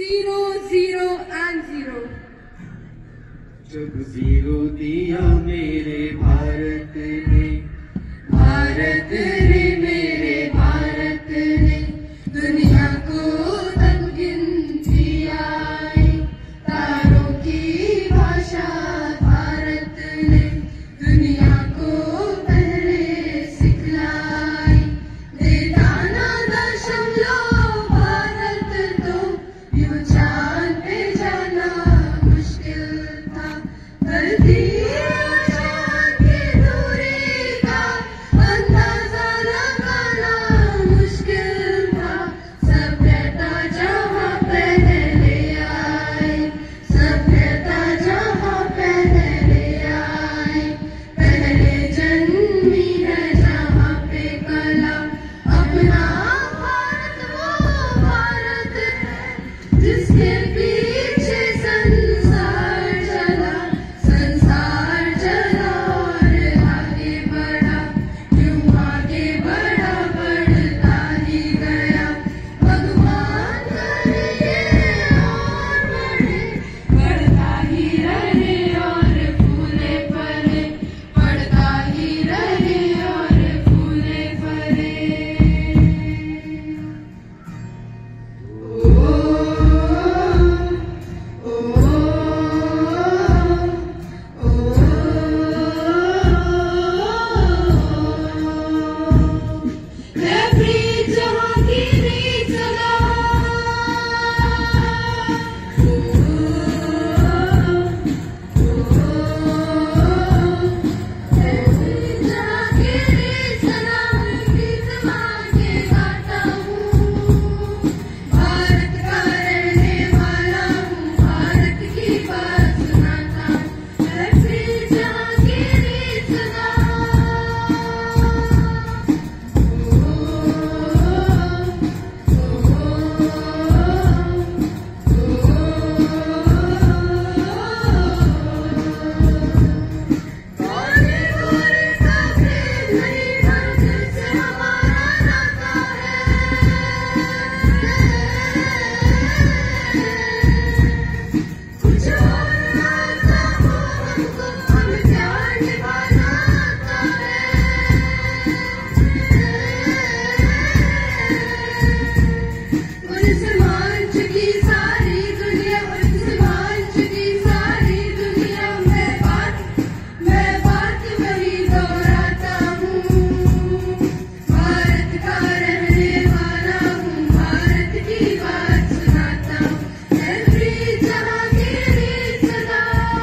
0 0 and 0। जब 0 दिया मेरे भारत ने, भारत रे मेरे भारत ने, दुनिया को तब गिनती आई। तारों की भाषा भारत ने दुनिया को पहले सिखलाई। बेदाना दशमलव भारत तो यूं चांद पे जाना मुश्किल था। धरती चांद की दूरी का अंदाजा लगाना मुश्किल था। सभ्यता जहाँ पहले आई, सभ्यता जहाँ पहले आई। पहले जन्मी है जहाँ पे कला, अपना भारत वो भारत है जिसके पीछे संसार चला। संसार चला और आगे बढ़ा, यूं आगे बढ़ा बढ़ता ही गया। भगवान करे ये और बढ़े, बढ़ता ही रहे और फूले फले, बढ़ता ही रहे और फूले फले। है प्रीत जहाँ की रीत सदा, है प्रीत जहाँ की रीत सदा। मैं गीत गा के गाता हूँ, भारत का रहने वाला हूँ, भारत की बात सुनाता हूँ। है प्रीत जहाँ की रीत सदा। गोरे गोरे का भेद नहीं, भारत से हमारा नाता है। कुछ और आता हो हमको, हमें प्यार निभाना आता है। उनसे मान चुकी सारी दुनिया, उनसे मान चुकी सारी दुनिया। मैं बात वही दोहराता हूँ, भारत का रहने वाला हूँ, भारत की बात सुनाता हूँ। है प्रीत जहाँ की रीत सदा।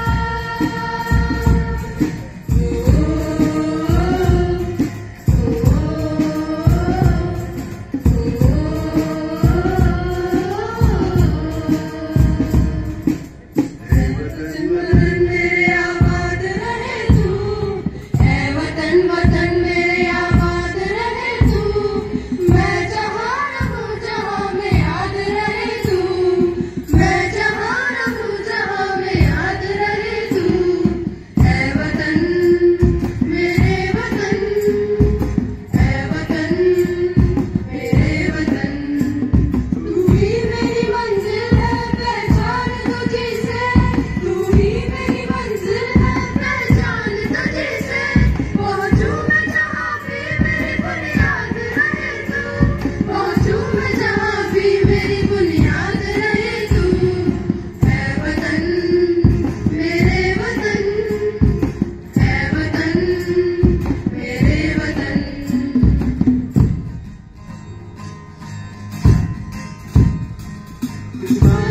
है वतन वतन मेरे आबाद रहे तू, है वतन वतन मेरे आबाद रहे तू। मैं जहाँ रहूँ जहाँ में याद रहे तू, मैं जहाँ रहूँ जहाँ में याद रहे तू। है वतन मेरे वतन, है वतन मेरे वतन। तू ही मेरी मंजिल है, पहचान तुझी से। तू ही मेरी मंजिल है, पहचान तुझी से। पहुँचूं मैं जहाँ भी मेरी बुनियाद रहे तू, पहुँचूं मैं जहाँ भी मेरी बुनियाद रहे तू। है वतन मेरे वतन, है वतन मेरे वतन। इस बार